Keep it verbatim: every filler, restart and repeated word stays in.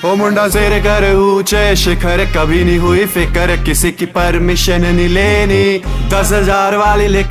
ओ मुंडा सिर कर ऊंचे शिखर, कभी नहीं हुई फिक्र किसी की परमिशन नहीं लेनी। दस हजार वाली लिख